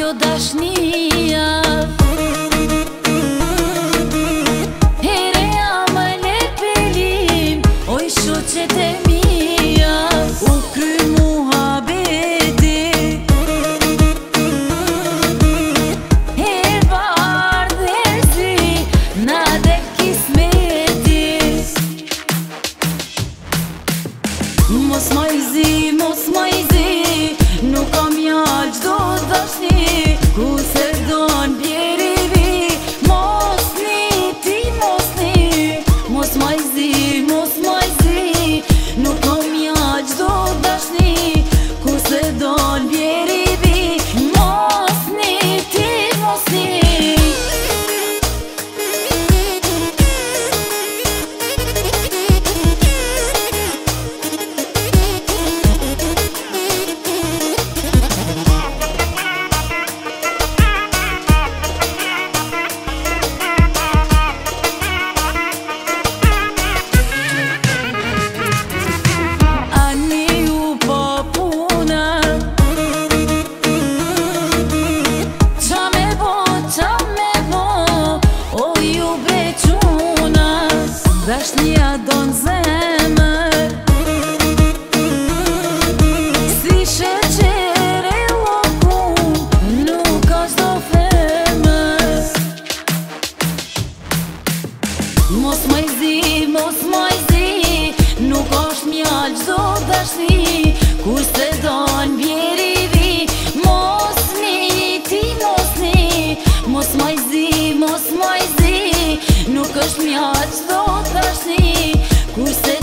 kjo dashnia. Herea më le pelim, oj shoqet e mia, u kry muhabeti. Her bardh herzi, na del kismeti. Mos ma i zi, nuk kam jall gjdo dashni, ku se don bjeri vi, mosni ti mosni. Mos ma i zi, nuk kam jall gjdo dashni, ku se don bjeri vi, mosni ti mosni. Dashnia don zemër, si sheqer e lokum, nuk është do femër. Mos ma i zi, nuk është mjall gjdo dashni, kur se don bjeri vi, mosni ti mosni. Mos ma i zi, nuk është mjall gjdo dashni, kur se